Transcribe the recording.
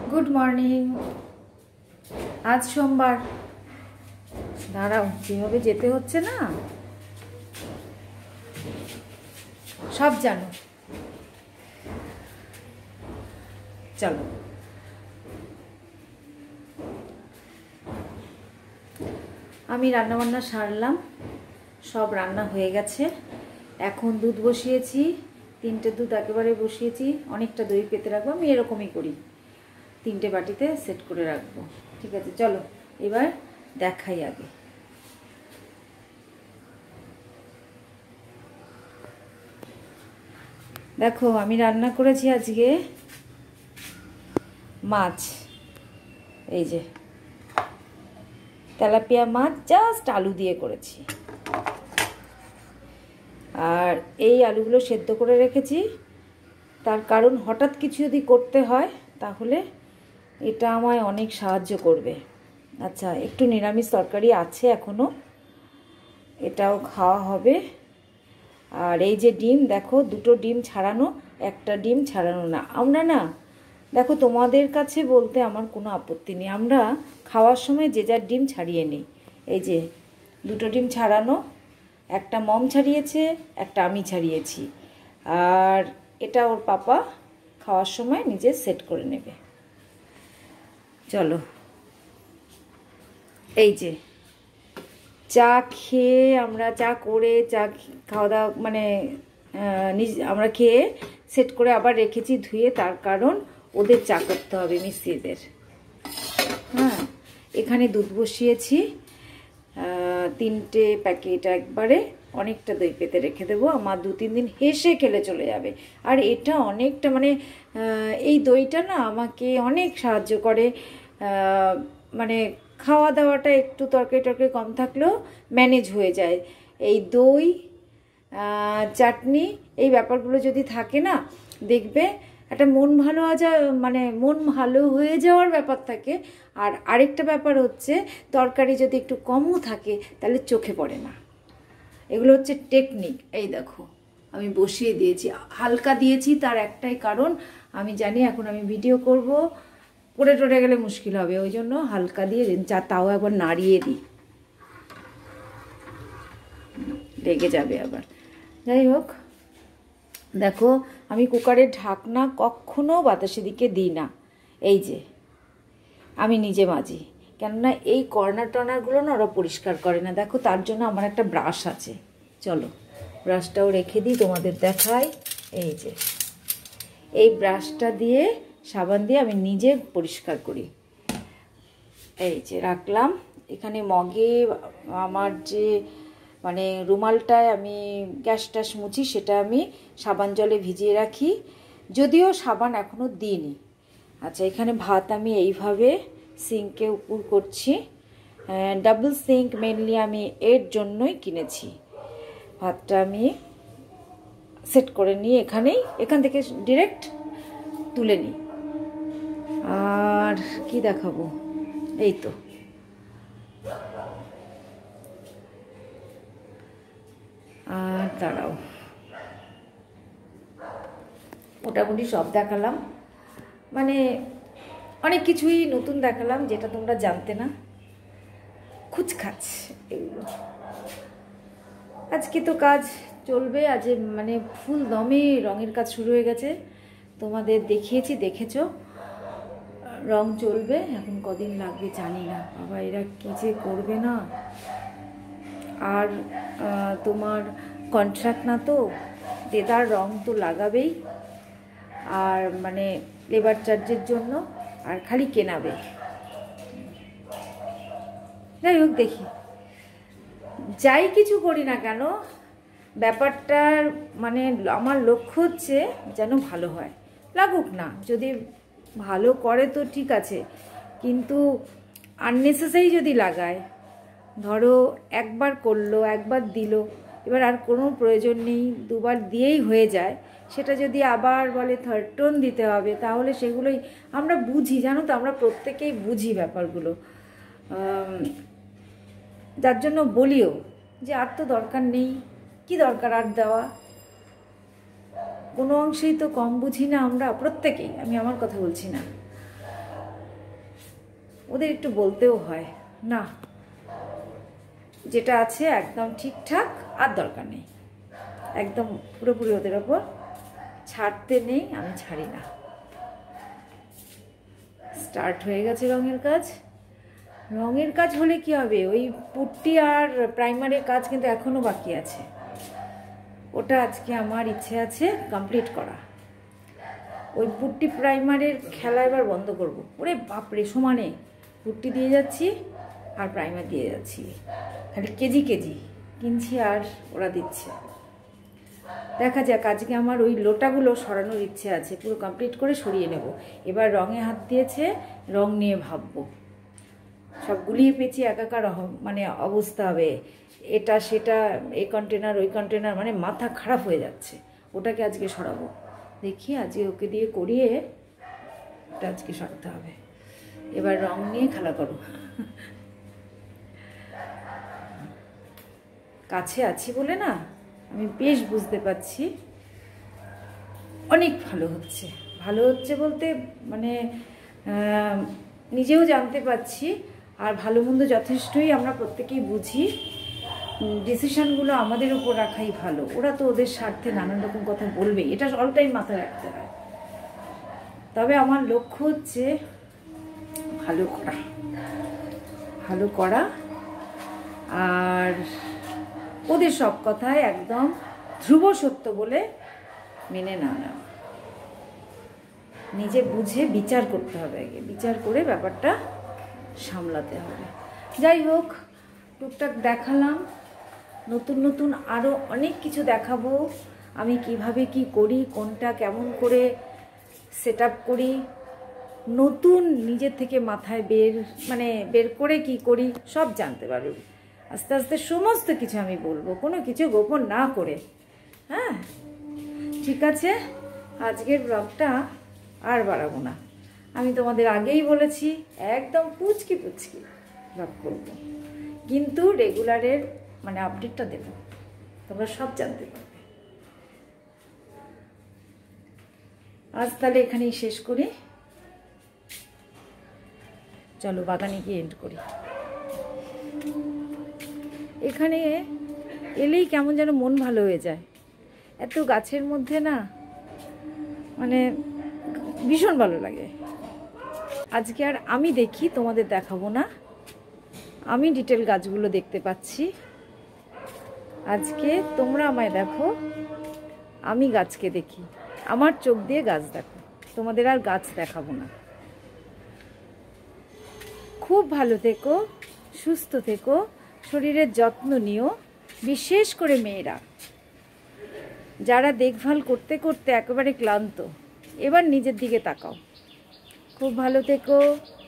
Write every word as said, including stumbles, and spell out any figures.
Good morning. আজ সোমবার। দাঁড়াও, যেভাবে যেতে হচ্ছে না সব জানো। চলো, আমি রান্নাবান্না সারলাম, সব রান্না হয়ে গেছে। এখন দুধ বসিয়েছি, তিনটে দুধ একেবারে বসিয়েছি। অনেকটা দই পেতে রাখবো, আমি এরকমই করি, তিনটে বাটিতে সেট করে রাখবো। ঠিক আছে, চলো এবার দেখাই। আগে দেখো, আমি রান্না করেছি আজকে মাছ। এই যে তেলাপিয়া মাছ, জাস্ট আলু দিয়ে করেছি। আর এই আলুগুলো সেদ্ধ করে রেখেছি, তার কারণ হঠাৎ কিছু যদি করতে হয় তাহলে এটা আমায় অনেক সাহায্য করবে। আচ্ছা, একটু নিরামিষ তরকারি আছে এখনও, এটাও খাওয়া হবে। আর এই যে ডিম, দেখো দুটো ডিম ছাড়ানো, একটা ডিম ছাড়ানো না। আমরা না, দেখো তোমাদের কাছে বলতে আমার কোনো আপত্তি নেই, আমরা খাওয়ার সময় যে যার ডিম ছাড়িয়ে নিই। এই যে দুটো ডিম ছাড়ানো, একটা মম ছাড়িয়েছে, একটা আমি ছাড়িয়েছি। আর এটা ওর পাপা খাওয়ার সময় নিজে সেট করে নেবে। চলো, এই যে চা খেয়ে, আমরা চা করে চা খাওয়া দাওয়া মানে নিজ আমরা খেয়ে সেট করে আবার রেখেছি ধুয়ে, তার কারণ ওদের চা করতে হবে মিস্ত্রিদের। হ্যাঁ, এখানে দুধ বসিয়েছি তিনটে প্যাকেট, একবারে অনেকটা দই পেতে রেখে দেবো। আমার দু তিন দিন হেসে খেলে চলে যাবে। আর এটা অনেকটা মানে এই দইটা না আমাকে অনেক সাহায্য করে, মানে খাওয়া দাওয়াটা একটু তরকারি টরকারি কম থাকলেও ম্যানেজ হয়ে যায়। এই দই, চাটনি, এই ব্যাপারগুলো যদি থাকে না, দেখবে একটা মন ভালো যা মানে মন ভালো হয়ে যাওয়ার ব্যাপার থাকে। আর আরেকটা ব্যাপার হচ্ছে, তরকারি যদি একটু কমও থাকে তাহলে চোখে পড়ে না। এগুলো হচ্ছে টেকনিক। এই দেখো, আমি বসিয়ে দিয়েছি, হালকা দিয়েছি, তার একটাই কারণ, আমি জানি এখন আমি ভিডিও করব, পড়ে টরে গেলে মুশকিল হবে, ওই জন্য হালকা দিয়ে চা, তাও একবার নাড়িয়ে দিই, লেগে যাবে আবার। যাই হোক, দেখো আমি কুকারের ঢাকনা কখনো বাতাসের দিকে দিই না। এই যে আমি নিজে মাজি, কেননা এই কর্নার টর্নারগুলো না ওরা পরিষ্কার করে না। দেখো, তার জন্য আমার একটা ব্রাশ আছে, চলো ব্রাশটাও রেখে দিই, তোমাদের দেখাই। এই যে এই ব্রাশটা দিয়ে, সাবান দিয়ে আমি নিজে পরিষ্কার করি। এই যে রাখলাম এখানে মগে। আমার যে মানে রুমালটায় আমি গ্যাস ট্যাস মুছি, সেটা আমি সাবান জলে ভিজিয়ে রাখি, যদিও সাবান এখনও দিইনি। আচ্ছা, এখানে ভাত আমি এইভাবে সিঙ্কে উপর করছি। ডাবল সিঙ্ক মেনলি আমি এর জন্যই কিনেছি। ভাতটা আমি সেট করে নিই এখানেই, এখান থেকে ডিরেক্ট তুলে নিই। আর কি দেখাবো, এই তো আর দাঁড়াও, মোটামুটি সব দেখালাম, মানে অনেক কিছুই নতুন দেখালাম যেটা তোমরা জানতে না, খুচখাচ এগুলো। আজকে তো কাজ চলবে, আজ মানে ফুল দমে রঙের কাজ শুরু হয়ে গেছে, তোমাদের দেখিয়েছি, দেখেছো, রং চলবে। এখন কদিন লাগবে জানি না, বাবা এরা কী যে করবে না। আর তোমার কন্ট্রাক্ট না তো, দেদার রং তো লাগাবেই, আর মানে লেবার চার্জের জন্য আর খালি কেনাবে। যাই হোক, দেখি যাই কিছু করি না কেন, ব্যাপারটার মানে আমার লক্ষ্য হচ্ছে যেন ভালো হয়। লাগুক না, যদি ভালো করে তো ঠিক আছে, কিন্তু আননেসেসারি যদি লাগায়, ধরো একবার করলো, একবার দিল, এবার আর কোনো প্রয়োজন নেই, দুবার দিয়েই হয়ে যায়, সেটা যদি আবার বলে থার্ড টোন দিতে হবে, তাহলে সেগুলোই আমরা বুঝি, জানো তো, আমরা প্রত্যেকেই বুঝি ব্যাপারগুলো, যার জন্য বলিও যে আর তো দরকার নেই, কি দরকার আর দেওয়া। কোনো অংশেই তো কম বুঝি না আমরা প্রত্যেকেই, আমি আমার কথা বলছি না। ওদের একটু বলতেও হয় না, যেটা আছে একদম ঠিকঠাক, আর দরকার নেই, একদম পুরোপুরি ওদের ওপর ছাড়তে নেই, আমি ছাড়ি না। স্টার্ট হয়ে গেছে রঙের কাজ। রঙের কাজ হলে কি হবে, ওই পুট্টি আর প্রাইমারের কাজ কিন্তু এখনও বাকি আছে, ওটা আজকে আমার ইচ্ছে আছে কমপ্লিট করা। ওই পুট্টি প্রাইমারের খেলা এবার বন্ধ করব। ওরে বাপরে, সমানে পুট্টি দিয়ে যাচ্ছি আর প্রাইমার দিয়ে যাচ্ছি, খালি কেজি কেজি কিনছি আর ওরা দিচ্ছে। দেখা যাক, আজকে আমার ওই লোটাগুলো সরানোর ইচ্ছে আছে, পুরো কমপ্লিট করে সরিয়ে নেব। এবার রঙে হাত দিয়েছে, রং নিয়ে ভাববো। সব গুলিয়ে পেঁচিয়ে একাকার মানে অবস্থা হবে, এটা সেটা, এই কন্টেনার ওই কন্টেনার, মানে মাথা খারাপ হয়ে যাচ্ছে। ওটাকে আজকে সরাবো, দেখি আজকে ওকে দিয়ে করিয়ে ওটা আজকে সরাতে হবে। এবার রং নিয়ে খেলা করো। কাছে আছি বলে না আমি বেশ বুঝতে পারছি অনেক ভালো হচ্ছে। ভালো হচ্ছে বলতে মানে নিজেও জানতে পারছি, আর ভালো মন্দ যথেষ্টই আমরা প্রত্যেকেই বুঝি। ডিসিশনগুলো আমাদের উপর রাখাই ভালো। ওরা তো ওদের স্বার্থে নানান রকম কথা বলবে, এটা অল টাইম মাথায় রাখতে হয়। তবে আমার লক্ষ্য হচ্ছে ভালো করা, ভালো করা, আর ওদের সব কথায় একদম ধ্রুব সত্য বলে মেনে না নেওয়া। নিজে বুঝে বিচার করতে হবে, আগে বিচার করে ব্যাপারটা সামলাতে হবে। যাই হোক, টুকটাক দেখালাম, নতুন নতুন আরও অনেক কিছু দেখাবো। আমি কিভাবে কি করি, কোনটা কেমন করে সেট আপ করি, নতুন নিজের থেকে মাথায় বের মানে বের করে কি করি সব জানতে পারবে। আস্তে আস্তে সমস্ত কিছু আমি বলবো, কোনো কিছু গোপন না করে। হ্যাঁ, ঠিক আছে, আজকের ব্লগটা আর বাড়াবো না। আমি তোমাদের আগেই বলেছি একদম পুচকি পুচকি ব্লগ করবো, কিন্তু রেগুলারের মানে আপডেটটা দেবো, তোমরা সব জানতে পারবে। আজ তাহলে এখানেই শেষ করি, চলো বাগানে গিয়ে এন্ড করি। এখানে এলেই কেমন যেন মন ভালো হয়ে যায়, এত গাছের মধ্যে না, মানে ভীষণ ভালো লাগে। আজকে আর আমি দেখি, তোমাদের দেখাবো না, আমি ডিটেল গাছগুলো দেখতে পাচ্ছি। আজকে তোমরা আমায় দেখো, আমি গাছকে দেখি, আমার চোখ দিয়ে গাছ দেখো, তোমাদের আর গাছ দেখাবো না। খুব ভালো থেকো, সুস্থ থেকো, শরীরের যত্ন নিও, বিশেষ করে মেয়েরা যারা দেখভাল করতে করতে একেবারে ক্লান্ত, এবার নিজের দিকে তাকাও। খুব ভালো থেকো।